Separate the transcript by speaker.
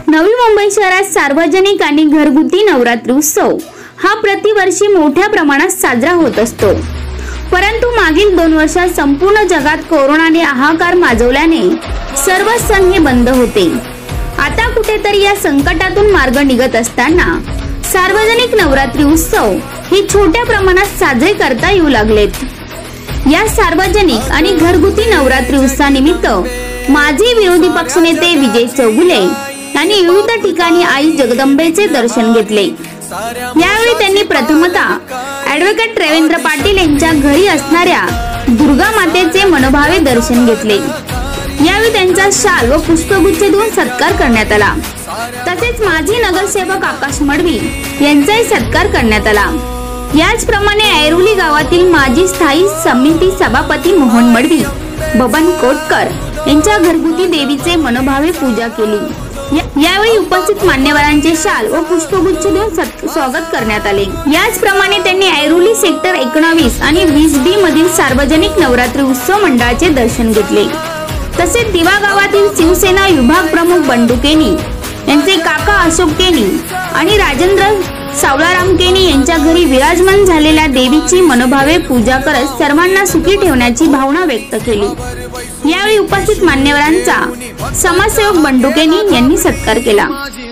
Speaker 1: नवी मुंबई शहरात सार्वजनिक आणि घरगुती नवरात्री उत्सव हा प्रतिवर्षी मोठ्या प्रमाणात साजरा होत असतो। परंतु मागील 2 वर्षात संपूर्ण जगात कोरोनाने हाहाकार माजवल्याने सर्व सण हे बंद होते। आता कुठेतरी या संकटातून मार्ग निघत असताना सार्वजनिक नवरात्री उत्सव हे छोट्या प्रमाणात साजरे करता येऊ लागलेत। या सार्वजनिक आणि घरगुती नवरात्री उत्सवानिमित्त माजी विरोधी पक्षनेते विजय चौगुले यांनी विविध ठिकाणी आई जगदंबेचे दर्शन घेतले। यावेळी त्यांनी प्रथमतः ॲडव्होकेट रवींद्र पाटील यांच्या घरी असणाऱ्या दुर्गा मातेचे मनोभावे दर्शन घेतले। यावेळी त्यांचा शाल व पुष्पगुच्छ देऊन सत्कार करण्यात आला। तसेच माजी नगरसेवक आकाश मडवी यांचाही सत्कार करण्यात आला। याचप्रमाणे ऐरोली गावातील माजी स्थायी समिती सभापती मोहन मडवी, बबन कोटकर यांच्या घरगुती देवीचे मनोभावे पूजा केली। यावेळी उपस्थित मान्यवरांचे शाल व पुष्पगुच्छ देऊन स्वागत करण्यात आले। याचप्रमाणे त्यांनी ऐरोली सेक्टर 19 आणि 20B मधील सार्वजनिक नवरात्री उत्सव मंडळाचे दर्शन घेतले। तसेच दिवा गावातील शिवसेना विभाग प्रमुख बंडू केनी यांचे काका अशोक केनी आणि राजेंद्र सावळाराम केनी यांच्या घरी विराजमान झालेल्या देवीची मनोभावे पूजा करत सर्वांना सुखी ठेवण्याची भावना व्यक्त केली। यावेळी उपस्थित मान्यवरांचा समाजसेवक बंडू केनी यांनी सत्कार केला।